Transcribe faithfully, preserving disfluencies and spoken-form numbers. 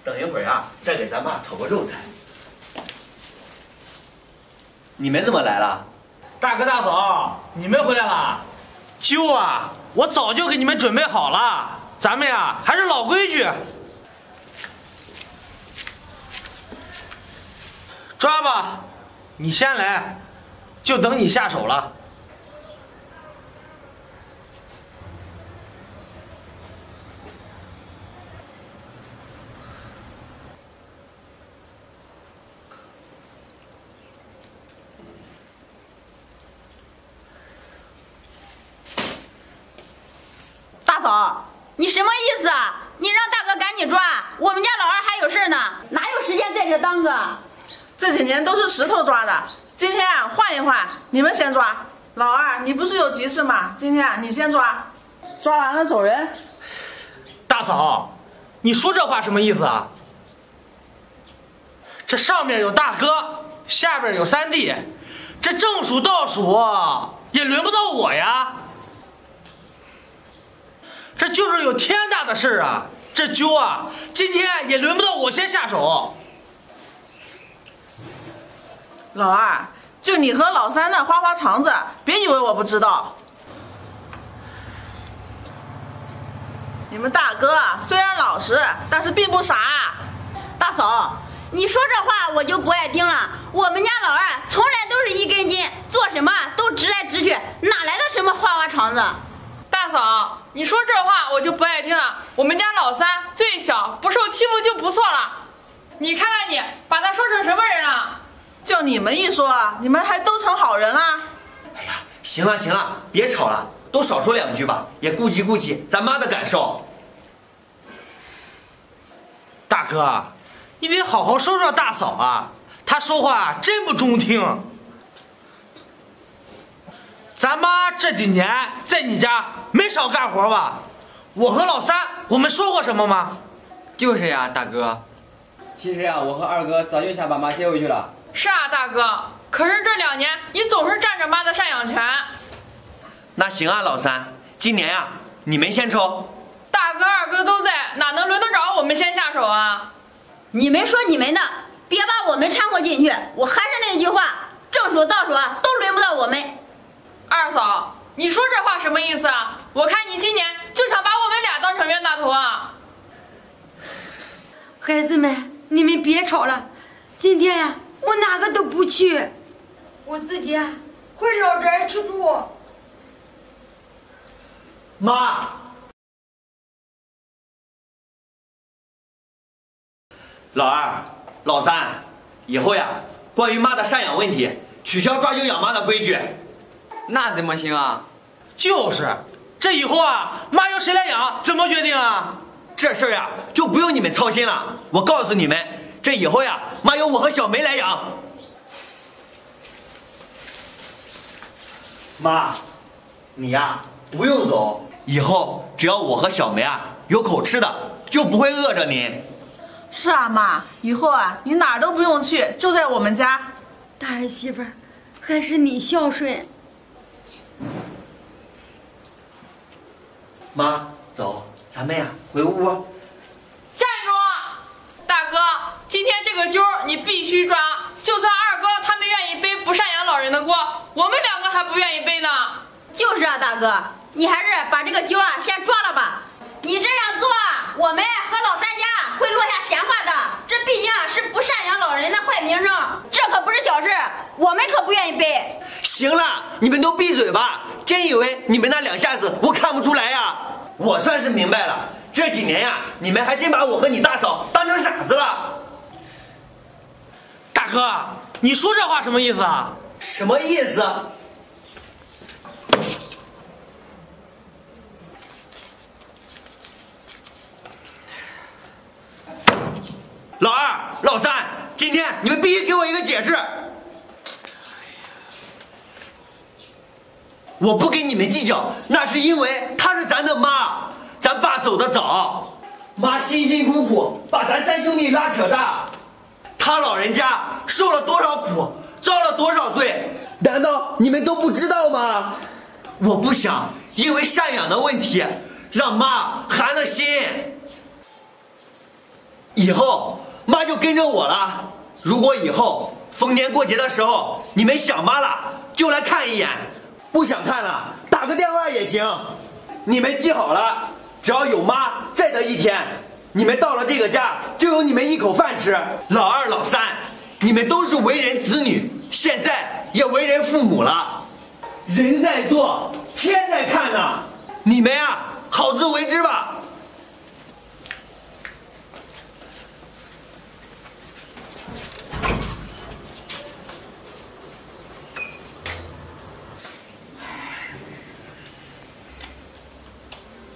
等一会儿啊，再给咱妈炒个肉菜。你们怎么来了？ 大哥大嫂，你们回来了。酒啊，我早就给你们准备好了。咱们呀，还是老规矩。抓吧，你先来，就等你下手了。 大嫂，你什么意思啊？你让大哥赶紧抓，我们家老二还有事呢，哪有时间在这当个？ 这几年都是石头抓的，今天啊换一换，你们先抓。老二，你不是有急事吗？今天啊你先抓，抓完了走人。 大嫂，你说这话什么意思啊？这上面有大哥，下边有三弟，这正数倒数也轮不到我呀。这就是有天大的事啊！这揪啊，今天也轮不到我先下手。 老二，就你和老三的花花肠子，别以为我不知道。你们大哥虽然老实，但是并不傻。 大嫂，你说这话我就不爱听了。我们家老二从来都是一根筋，做什么都直来直去，哪来的什么花花肠子？ 大嫂，你说这话我就不爱听了。我们家老三最小，不受欺负就不错了。你看看你，把他说成什么人了？ 就你们一说，你们还都成好人了？ 哎呀，行了行了，别吵了，都少说两句吧，也顾及顾及咱妈的感受。 大哥，你得好好说说大嫂啊，她说话真不中听。咱妈这几年在你家没少干活吧？我和老三，我们说过什么吗？ 就是呀，大哥。其实呀，我和二哥早就想把妈接回去了。 是啊，大哥。可是这两年你总是占着妈的赡养权。 那行啊，老三，今年呀，你们先抽。 大哥、二哥都在，哪能轮得着我们先下手啊？ 你们说你们的，别把我们掺和进去。我还是那句话，正数倒数都轮不到我们。 二嫂，你说这话什么意思啊？我看你今年就想把我们俩当成冤大头啊！ 孩子们，你们别吵了。今天呀、啊，我哪个都不去，我自己啊回老宅去住。 妈，老二、老三，以后呀，关于妈的赡养问题，取消抓阄养妈的规矩。 那怎么行啊？ 就是，这以后啊，妈由谁来养，怎么决定啊？ 这事儿呀，就不用你们操心了。我告诉你们，这以后呀，妈由我和小梅来养。妈，你呀不用走，以后只要我和小梅啊有口吃的，就不会饿着您。 是啊，妈，以后啊你哪儿都不用去，就在我们家。 大儿媳妇儿，还是你孝顺。 妈，走，咱们呀回屋。 站住！大哥，今天这个阄你必须抓，就算二哥他们愿意背不赡养老人的锅，我们两个还不愿意背呢。 就是啊，大哥，你还是把这个阄啊先抓了吧。你这样做，我们和老三家会落下闲话的。这毕竟啊是不赡养老人的坏名声，这可不是小事，我们可不愿意背。 行了，你们都闭嘴吧！真以为你们那两下子我看不出来呀？我算是明白了，这几年呀，你们还真把我和你大嫂当成傻子了。 大哥，你说这话什么意思啊？ 什么意思？老二、老三，今天你们必须给我一个解释。我不跟你们计较，那是因为她是咱的妈，咱爸走得早，妈辛辛苦苦把咱三兄弟拉扯大，她老人家受了多少苦，遭了多少罪，难道你们都不知道吗？我不想因为赡养的问题让妈寒了心。 以后妈就跟着我了。如果以后逢年过节的时候你们想妈了，就来看一眼；不想看了，打个电话也行。你们记好了，只要有妈再得一天，你们到了这个家就有你们一口饭吃。老二、老三，你们都是为人子女，现在也为人父母了。人在做，天在看呐、你们呀、好自为之吧。